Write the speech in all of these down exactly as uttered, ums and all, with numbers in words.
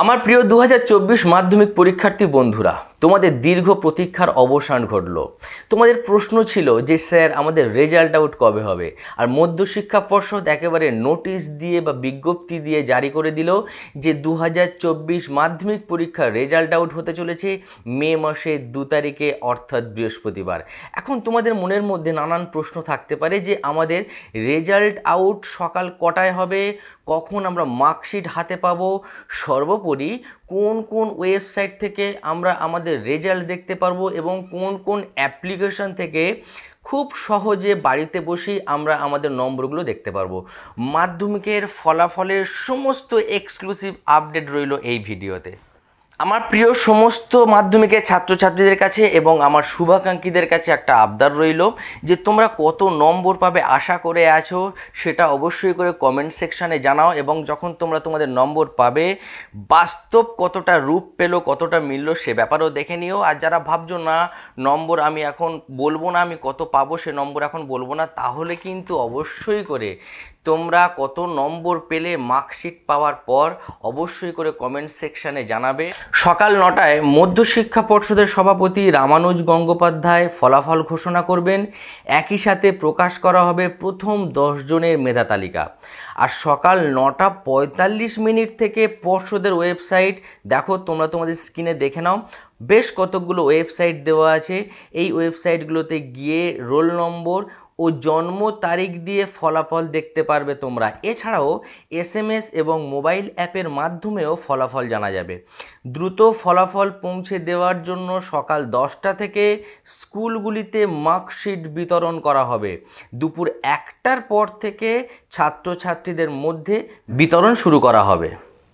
আমার প্রিয় দু হাজার চব্বিশ মাধ্যমিক পরীক্ষার্থী বন্ধুরা, তোমাদের দীর্ঘ প্রতীক্ষার অবসান ঘটল। তোমাদের প্রশ্ন ছিল যে স্যার আমাদের রেজাল্ট আউট কবে হবে, আর মধ্যশিক্ষা পর্ষদ একেবারে নোটিশ দিয়ে বা বিজ্ঞপ্তি দিয়ে জারি করে দিল যে দু হাজার চব্বিশ মাধ্যমিক পরীক্ষার রেজাল্ট আউট হতে চলেছে মে মাসের দু তারিখে অর্থাৎ বৃহস্পতিবার। এখন তোমাদের মনের মধ্যে নানান প্রশ্ন থাকতে পারে যে আমাদের রেজাল্ট আউট সকাল কটায় হবে, কখন আমরা মার্কশিট হাতে পাবো, সর্বোপরি কোন কোন ওয়েবসাইট থেকে আমরা আমাদের রেজাল্ট দেখতে পারবো এবং কোন কোন অ্যাপ্লিকেশন থেকে খুব সহজে বাড়িতে বসেই আমরা আমাদের নম্বরগুলো দেখতে পারবো। মাধ্যমিকের ফলাফলের সমস্ত এক্সক্লুসিভ আপডেট রইল এই ভিডিওতে। আমার প্রিয় সমস্ত মাধ্যমিকের ছাত্রছাত্রীদের কাছে এবং আমার শুভাকাঙ্ক্ষীদের কাছে একটা আবদার রইল যে তোমরা কত নম্বর পাবে আশা করে আছো সেটা অবশ্যই করে কমেন্ট সেকশানে জানাও, এবং যখন তোমরা তোমাদের নম্বর পাবে বাস্তব কতটা রূপ পেলো, কতটা মিলল সে ব্যাপারেও দেখে নিও। আর যারা ভাবছো না নম্বর আমি এখন বলবো না, আমি কত পাবো সে নম্বর এখন বলবো না, তাহলে কিন্তু অবশ্যই করে তোমরা কত নম্বর পেলে মার্কশিট পাওয়ার পর অবশ্যই করে কমেন্ট সেকশানে জানাবে। সকাল নটায় মধ্যশিক্ষা পর্ষদের সভাপতি রামানুজ গঙ্গোপাধ্যায় ফলাফল ঘোষণা করবেন। একই সাথে প্রকাশ করা হবে প্রথম দশ জনের মেধা তালিকা। আর সকাল নটা পঁয়তাল্লিশ মিনিট থেকে পর্ষদের ওয়েবসাইট, দেখো তোমরা তোমাদের স্ক্রিনে দেখে নাও, বেশ কতকগুলো ওয়েবসাইট দেওয়া আছে। এই ওয়েবসাইটগুলোতে গিয়ে রোল নম্বর ও জন্ম তারিখ দিয়ে ফলাফল দেখতে পারবে তোমরা। এছাড়াও এস এম এস এবং মোবাইল অ্যাপের মাধ্যমেও ফলাফল জানা যাবে। দ্রুত ফলাফল পৌঁছে দেওয়ার জন্য সকাল দশটা থেকে স্কুলগুলিতে মার্কশিট বিতরণ করা হবে। দুপুর একটার পর থেকে ছাত্রছাত্রীদের মধ্যে বিতরণ শুরু করা হবে।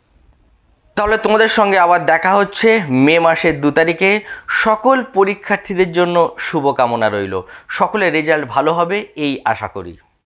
তাহলে তোমাদের সঙ্গে আবার দেখা হচ্ছে মে মাসের দু তারিখে। সকল পরীক্ষার্থীদের জন্য শুভকামনা রইল, সকলের রেজাল্ট ভালো হবে এই আশা করি।